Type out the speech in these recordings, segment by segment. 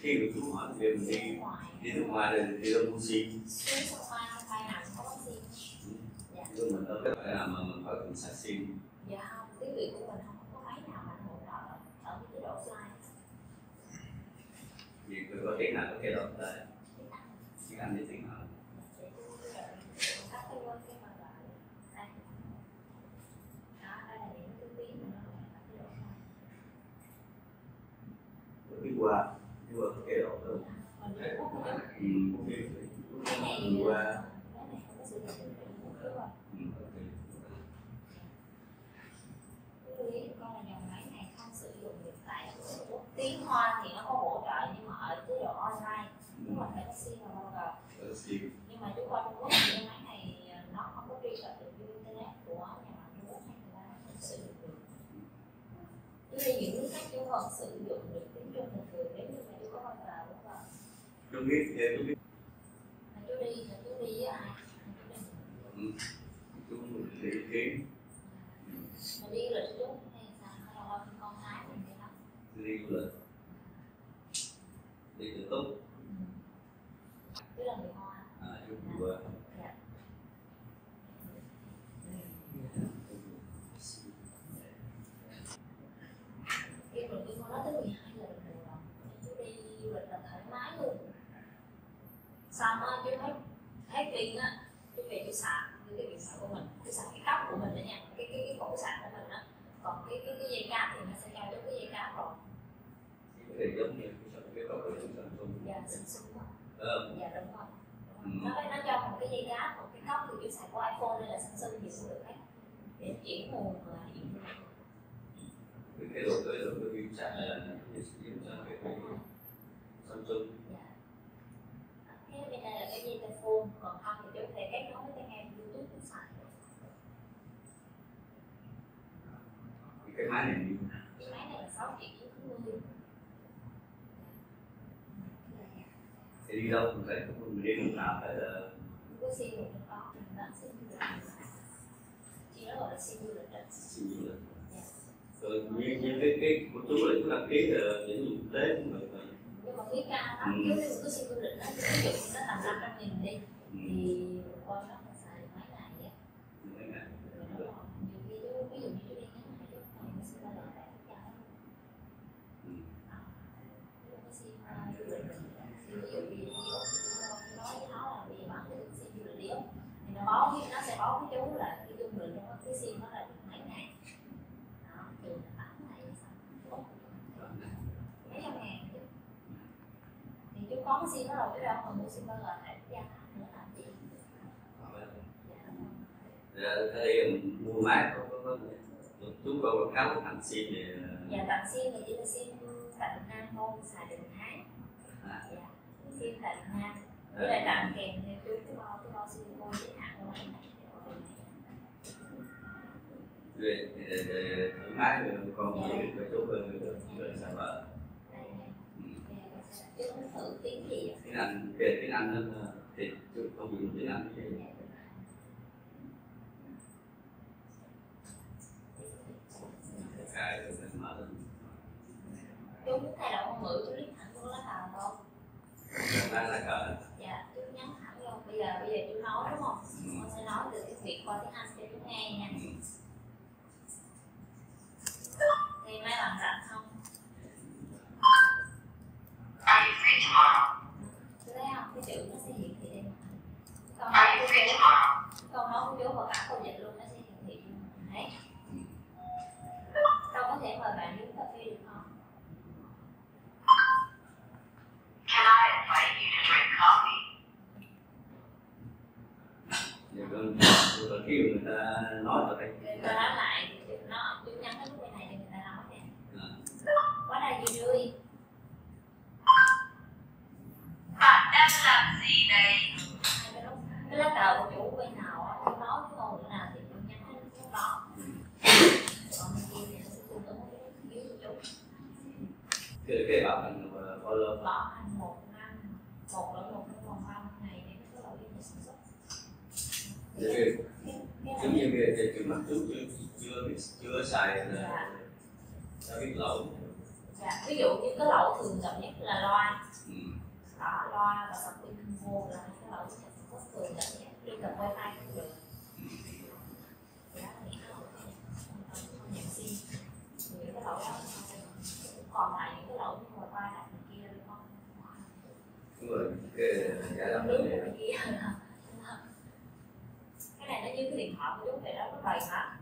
khi mà chú hỏi về mình đi nước ngoài rồi đi đâu mua sim. Sim ngoài không phải nào cũng có vaccine. Nhưng mình đâu phải là mà mình phải cần xài sim. Dạ không, tiếng Việt của mình không có máy nào mà hỗ trợ ở cái chế độ slide. Vì có tiếng nào có chế độ đây? Tiếng Anh với tiếng nào? Đi qua cái độ đó. Đi qua. Tiếng Hoa thì nó có hỗ trợ nhưng mà ở chế độ online nhưng mà phải có sim và bao giờ. Nhưng mà chú qua Trung Quốc thì cái máy này nó không có truy cập được internet của nhà mạng Trung Quốc hay người ta không sử dụng được. Chứ những nước khác chú vẫn sử dụng được tiếng Trung bình thường nếu như mà chú có bao giờ đúng không? Chú biết. Chú đi với ai? Chú đi kiếm. Mà đi du lịch chú hay sao? Hay là con Thái mình đi đâu? Đi du lịch. Đi tự túc. Chú là người Hoa. Chú vừa. Dạ. Khi mình đi qua đó tới 12 giờ đồng hồ chú đi du lịch là thoải mái luôn. Xong á chú thấy pin á, chú về chú sạc cái điện thoại của mình, chú sạc cái cốc của mình đó nha, cái cổ sạc của mình á. Còn cái dây cáp thì nó sẽ cho chú cái dây cáp rồi. Cái này giống như cái cốc của Samsung. Dạ Samsung đó. Dạ đúng rồi. Nó cho một cái dây cáp, một cái cốc thì chú xài của iPhone hay là Samsung gì cũng được hết. Để chuyển nguồn và điện. Cái đồ cái pin sạc là cái Samsung. Dạ. Cái bên đây là cái dây tai phone, còn không thì chú thể kết nối với tai nghe Bluetooth cũng xài. Cái máy này như cái máy này là 6.990. thì đi đâu cũng phải mình đi lúc nào phải là Có sim được không có, mình bán sim du lịch. Chỉ nó gọi là sim du lịch đó. sim du lịch. Rồi như cái của chú là chú đăng ký là những dụng tế cũng được. Nhưng mà phí cao lắm, nếu như có sim du lịch đó, ví dụ nó tầm 500.000 đi, thì qua đó mình xài được mấy ngày vậy? Mấy ngày. Ví dụ như chú đi ngắn ngày, chú còn cái sim ba lần để cho nó. Cái sim du lịch, ví dụ như nói với nó là bây giờ bán cái sim du lịch điếu, thì nó sẽ báo với chú là cái dung lượng trong cái sim đó là được mấy ngày. Đó, thường là 8 ngày hay sao? Mấy trăm ngàn chứ. Thì chú có cái sim đó rồi, chú đâu còn mua sim bao giờ để gia hạn nữa làm gì? Ở đây mình mua máy có chú có quảng cáo tặng sim thì dạ tặng sim thì chỉ là sim tại Việt Nam thôi, xài được 1 tháng. Dạ, sim tại Việt Nam với lại tặng kèm theo chú cái bao sim cô giới hạn của mình. về máy con với chú rồi sao vợ. Chú muốn thử tiếng gì ạ? Tiếng Anh, về tiếng Anh thì chú không dùng tiếng Anh gì. Cái mở lên. Chú muốn thay đổi ngôn ngữ, chú liếc thẳng vô lá cờ không? Lá cờ. Dạ, chú nhấn thẳng vô. Bây giờ chú nói đúng không? Con sẽ nói từ tiếng Việt qua tiếng Anh cho chú nghe nha. Thì mấy bạn rảnh không? Are you free tomorrow? Chú thấy không? Cái chữ nó sẽ hiển thị lên. Are you free tomorrow? Câu nói của chú và cả câu dịch luôn nó sẽ hiển thị lên. Đấy. Đâu có thể mời bạn uống cà phê được không? Can I invite you to drink coffee? Rồi khi người ta nói ở đây. Người ta nói lại thì chú nhắn cái lúc bên này thì người ta nói nè. What are you doing? Bạn đang làm gì đây? Cái lá cờ của chủ bên nào á, chú nói cái ngôn ngữ nào thì chú nhắn cái lúc đó. Còn bên kia thì nó sẽ tương ứng với dưới của chú. Cái bảo hành bao lâu? Bảo hành 1 năm, một trong vòng 30 ngày để có lỗi về sản xuất. Giống như cái trường mặt chú chưa xài là biết lỗi. Dạ, ví dụ như cái lỗi thường gặp nhất là loa. Ừ. Đó, loa và sập pin vô là cái lỗi rất thường gặp nhất. Truy cập wifi không được. Đó là những cái lỗi không nhận sim. Những cái lỗi đó còn lại những cái lỗi như wifi đặt này kia đúng không? Đúng rồi, cái giải đáp Nước này này kia. Cái này nó như cái điện thoại của chúng vậy đó, nó bày hả?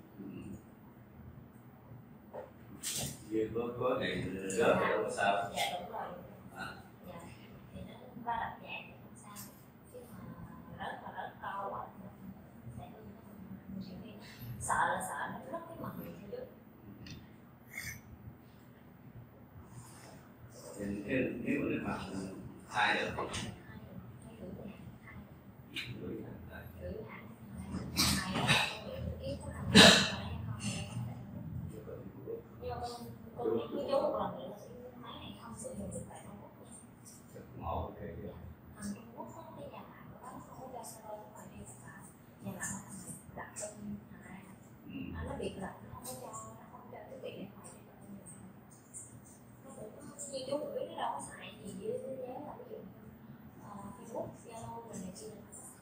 như có này rớt thì đâu có sao. Dạ đúng rồi. À. Dạ. Thì nó va đập nhẹ thì không sao. Chứ mà rớt to quá sẽ nhiều khi sợ là sợ nó rớt cái mặt mình thôi chứ. Nếu mà nước mặt thay được thì con biết với chú một lần nữa là máy này không sử dụng được tại Trung Quốc. ngộ ok chưa? Thằng Trung Quốc có cái nhà mạng của nó không có cho server ở ngoài đây cả. Nhà mạng là thằng đặt bên Hà Lan. Nó biệt lập nó không cho thiết bị bên ngoài đây. Nó cũng như chú cũng biết nó đâu có xài gì với giá là ví dụ Facebook, Zalo rồi này kia.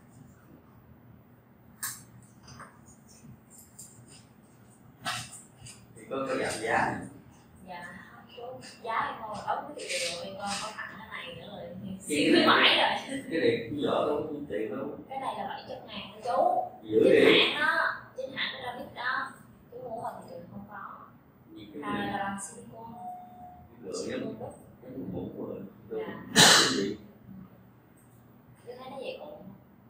Thì có giảm giá. Dạ, giá em không là ống cái thị trường em có tặng cái này nữa rồi xíu khuyến mãi rồi. Cái này cũng dở đâu có tiền đâu. Cái này là 700.000 chú. Dữ Chính đi. hãng đó, chính hãng nó ra biết đó. Chú mua ngoài thị trường không có. Là bằng silicon. Lựa giống mũ của mình. Dạ. Cái gì? Chú thấy nó vậy cũng.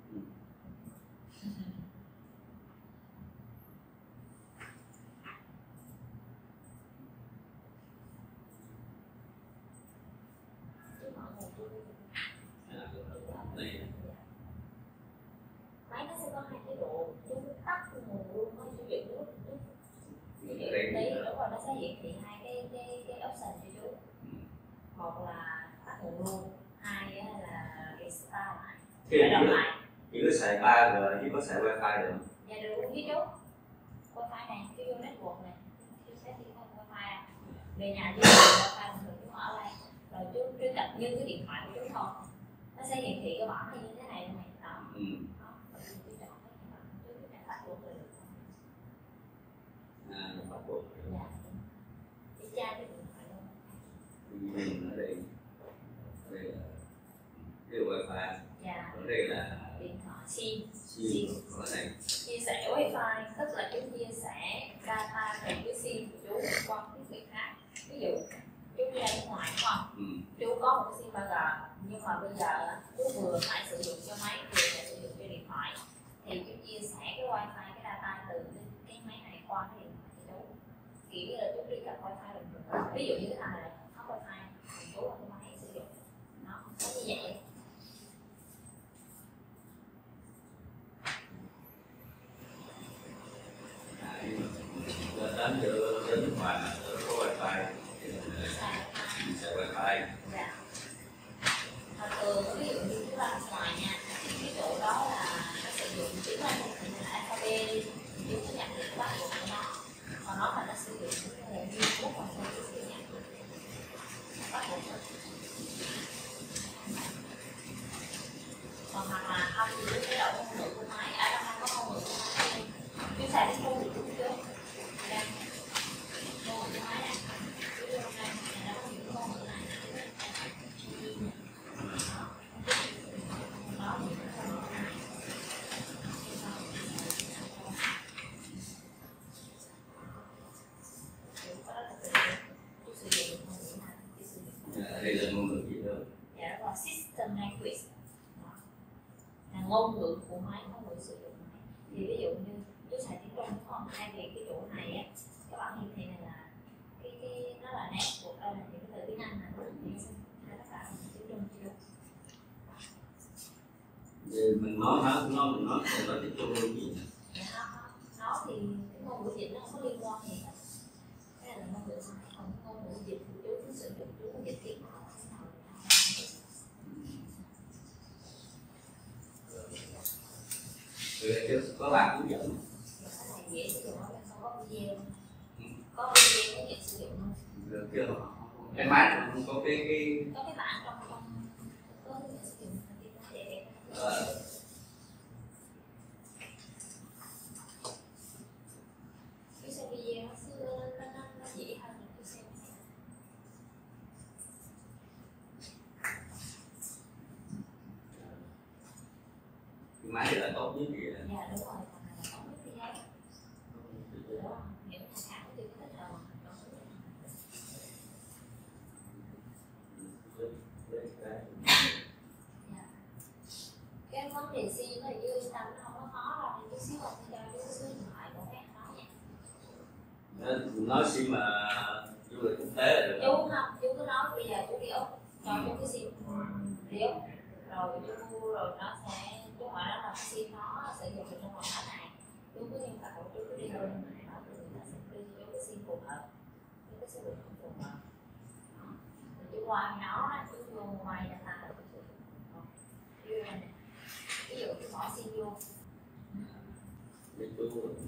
Máy nó sẽ có hai cái độ, chú tắt nguồn luôn mới chú giữ nước. Tí đúng rồi, nó sẽ hiển thị hai cái option cho chú. Một là tắt nguồn luôn, hai là restart lại. Chỉ có xài 3G chứ có xài wifi được không? Dạ được luôn với chú. Wifi này, chú vô network này, chú sẽ đi qua wifi. Về nhà chú wifi mình chú mở lên, rồi chú truy cập như cái điện thoại của chú thôi. Nó sẽ hiển thị cái bảng này như thế này này. Đó. Bắt buộc. Dạ. Đi tra cái điện thoại luôn. Mình ở đây là cái wifi. Dạ. Ở đây là Điện thoại sim. ở này. Chia sẻ wifi tức là chú chia sẻ data từ cái sim của chú qua cái việc khác. Ví dụ chú ra nước ngoài đúng không? Chú có một cái sim 3G nhưng mà bây giờ chú vừa phải sử dụng cho máy vừa phải sử dụng cho điện thoại thì chú chia sẻ cái wifi cái data từ cái máy này qua cái điện thoại cho chú, kiểu như là chú truy cập wifi bình thường. Ví dụ như cái thằng này có wifi thì chú ở cái máy sử dụng nó như vậy. Đến nước ngoài có wifi xài wifi. Dạ. Thường ví dụ như chúng ta ngoài nha, cái chỗ đó là nó sử dụng tiếng Anh hay là alphabet đi, chúng nó nhận được bắt buộc của nó. Còn nó là nó sử dụng cái nguồn như thuốc hoặc là cái sự nhận được bắt buộc. Còn hoặc là không thì cái đầu ngôn ngữ của máy, đâu không có ngôn ngữ của máy, chúng xài cái ngôn ngữ của chú. Ngôn ngữ của máy này, chú vô đây, nó có những ngôn ngữ này. Đây là ngôn ngữ gì đó? Dạ đó là system language. Là ngôn ngữ của máy, ngôn ngữ sử dụng máy. Thì ví dụ như chú xài tiếng Trung đúng không? Thay vì cái chỗ này á, các bạn hiển thị này là cái nó là network, đây là những cái từ tiếng Anh này, thì hai tất cả tiếng Trung chưa? Mình nói tiếng Trung luôn gì? Dạ nó thì cái ngôn ngữ dịch nó không có liên quan gì hết. Cái này là ngôn ngữ máy, còn ngôn ngữ dịch thì chú sử dụng chú dịch tiếng nào. Chứ có làm hướng dẫn. Cái này dễ sử dụng, không có video. Có video mới dễ sử dụng hơn. Được chứ? Cái máy không có cái có cái bảng trong có cái sử dụng cái đẹp. Cái xem video nó dễ hơn cái xem. cái máy là tốt nhất gì ạ? Dạ đúng rồi, còn này là có cái video. Đúng không? Những thằng khác thì có thích rồi. Cái vấn đề sim nó như yên tâm, nó không có khó đâu, thì chút xíu anh sẽ cho chú số điện thoại của các nó nha. Nói sim mà du lịch quốc tế là được Chú không, chú cứ nói bây giờ chú đi Úc cho chú cái sim đi Úc, rồi chú rồi nó sẽ chú hỏi nó là cái sim nó sử dụng được trong vòng 8 ngày, chú cứ yêu cầu chú cứ đi luôn, nó thì người ta sẽ đưa cho chú cái sim phù hợp với cái số lượng không phù hợp. Rồi chú qua nó chú vô ngoài data là chú sử dụng. Ví dụ chú bỏ sim vô. để chú